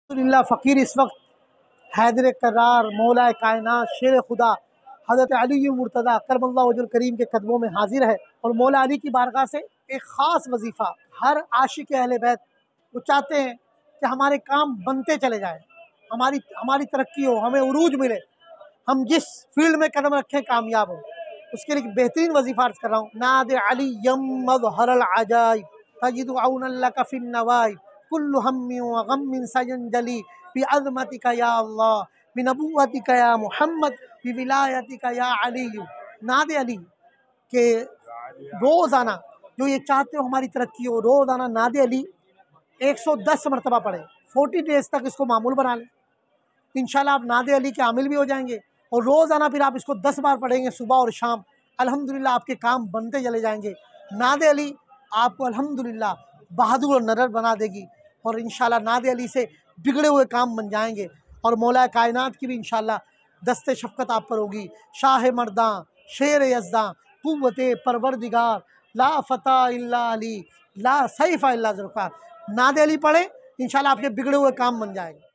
الحمدللہ فقیر اس وقت حیدر کرار مولا کائنات شیر خدا حضرت علی مرتضیٰ کرم اللہ وجہ الکریم کے قدموں میں حاضر ہے، اور مولا علی کی بارگاہ سے ایک خاص وظیفہ ہر عاشق اہل بیت وہ چاہتے ہیں کہ ہمارے کام بنتے چلے جائیں، ہماری ترقی ہو، ہمیں عروج ملے، ہم جس فیلڈ میں قدم رکھیں کامیاب ہوں۔ اس کے لیے ایک بہترین وظیفہ عرض کر رہا ہوں، ناد علی یم مظہر العجائب تجد عونا لک فی النوائب کل ہم و غم سینجلی بعظمتک یا اللہ بنبوتک یا محمد بولایتک یا علی۔ ناد علی کہ روزانہ جو یہ چاہتے ہو ہماری ترقی ہو، روزانہ ناد علی 110 مرتبہ پڑھیں، 40 ڈیز تک اس کو معمول بنا لیں، انشاءاللہ آپ ناد علی کے عامل بھی ہو جائیں گے، اور روزانہ پھر آپ اس کو 10 بار پڑھیں گے صبح اور شام، الحمدللہ آپ کے کام بنتے چلے جائیں گے۔ ناد علی آپ کو الحمدللہ بہادر اور نرر بنا دے گی، اور انشاءاللہ ناد علی سے بگڑے ہوئے کام بن جائیں گے، اور مولا کائنات کی بھی انشاءاللہ دست شفقت آپ پر ہوگی۔ شاہ مرداں شیر یزداں قوت پروردگار لا فتح الا علی لا سیف الا ذوالفقار، ناد علی پڑھیں انشاءاللہ آپ کے بگڑے ہوئے کام بن جائیں گے۔